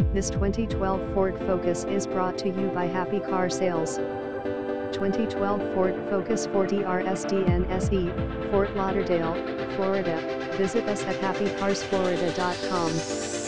This 2012 Ford Focus is brought to you by Happy Car Sales. 2012 Ford Focus 4DRSDN SE, Fort Lauderdale, Florida. Visit us at happycarsflorida.com.